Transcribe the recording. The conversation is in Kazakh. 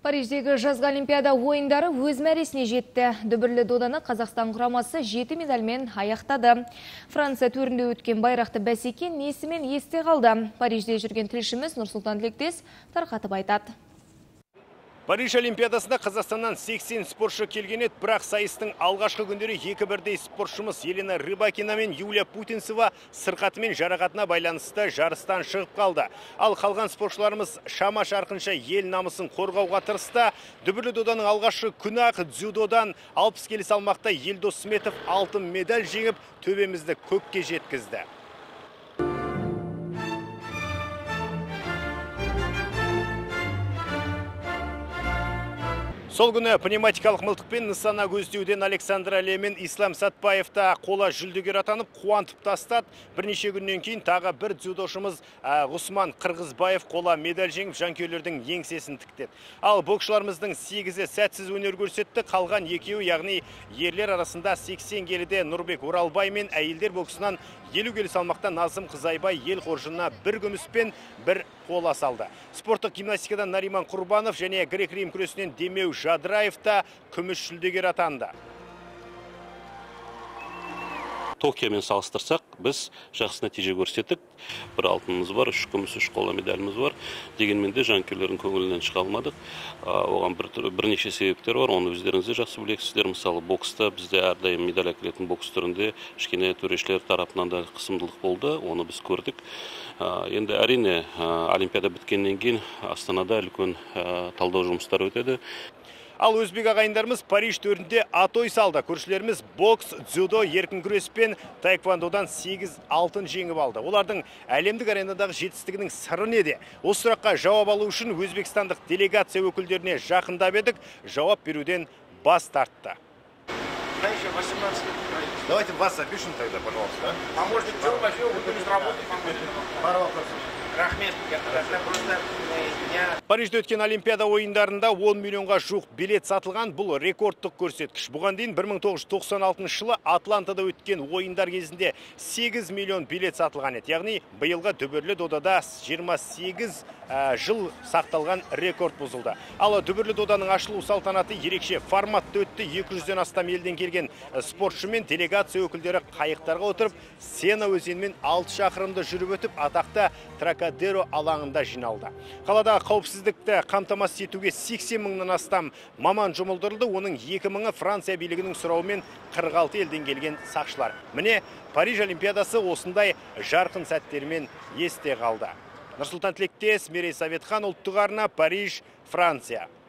Париждегі жазғы олимпиада ойындары өз мәресіне жетті. Дүбірлі доданы Қазақстан құрамасы 7 медальмен аяқтады. Франция төрінде өткен байрақты бәсеке несімен есте қалды. Парижде жүрген тілшіміз Нұрсұлтан Тілектес тарқатып айтады. Париж олимпиадасында Қазақстаннан 80 спортшы келген еді, бірақ сайыстың алғашқы күндері 2-1 спортшымыз Елена Рыбакина мен Юлия Путинцева сырқаты мен жарақатына байланысты жарыстан шығып қалды. Ал қалған спортшыларымыз шама шарқынша ел намысын қорғауға тырысты. Дүбірлі доданың алғашқы күні-ақ дзюдодан 60 келі салмақта Елдос Сметов алтын медаль жеңіп, төбемізді көкке жеткізді. Сол күні пневматикалық мылтықпен нысана көздеуден Александр Әлия мен Ислам Сатпаевта қола жүлдегер атанып қуантып тастады. Бірнеше күннен кейін тағы бір дзюдошымыз Ғұсман Қырғызбаев қола медаль жеңіп жанкүйерлердің еңсесін тіктеді. Ал боксшыларымыздың 8-і сәтсіз өнер көрсетті. Қалған екеуі, яғни ерлер арасында 80 келіде Нұрбек Оралбай мен әйелдер боксынан 50 келі салмақта Назым Қызайбай ел қоржынына бір күміс пен бір қола салды. Спорттық гимнастикадан Нариман Құрбанов және грек-рим күресінен Демеу Жадыраев та күміс жүлдегер атанды. Токиомен салыстырсақ, біз жақсы нәтиже көрсеттік. Бір алтынымыз бар, 3 күміс, 3 қола медаліміз бар. Дегенмен де жанкүйерлердің көңілінен шыға алмадық. Оған бірнеше себептер бар, оны өздеріңіз де жақсы білесіздер. Мысалы, бокста бізде әрдайым медаль әкелетін бокс түрінде кішкене төрешілер тарапынан да қысымдылық болды, оны біз көрдік. Енді әрине олимпиада біткеннен кейін Астанада үлкен талдау жұмыстары өтеді. Ал өзбек ағайындарымыз Париж төрінде атой салды. Көршілеріміз бокс, дзюдо, еркін күрес пен таэквондодан 8 алтын жеңіп алды. Олардың әлемдік аренадағы жетістігінің сыры неде? Осы сұраққа жауап алу үшін өзбекстандық делегация өкілдеріне жақындап едік, жауап беруден бас тартты. Давайте вас запишем тогда, пожалуйста. Помощник, что возьмем, вы будем работать, Рахмет, я просто Парижде өткен олимпиада ойындарында 10 миллионға жуық билет сатылған, бұл рекордтық көрсеткіш. Бұған дейін 1996 жылы Атлантада өткен ойындар кезінде 8 миллион билет сатылған еді. Яғни биылғы дүбірлі додада 28 жыл сақталған рекорд бұзылды. Ал дүбірлі доданың ашылу салтанаты ерекше форматты өтті. 200-ден астам елден келген спортшы мен делегация өкілдері қайықтарға отырып, Сена өзенімен 6 шақырымды жүріп өтіп, атақты Тракадеро алаңында жиналды. Қалада қауіпсіздікті қамтамасыз етуге 80 мыңнан астам маман жұмылдырылды. Оның 2 мыңы Франция билігінің сұрауымен 46 елден келген сақшылар. Міне, Париж олимпиадасы осындай жарқын сәттермен есте қалды. Нұрсұлтан Тілектес, Мерей Советхан, ұлттық арна, Париж, Франция.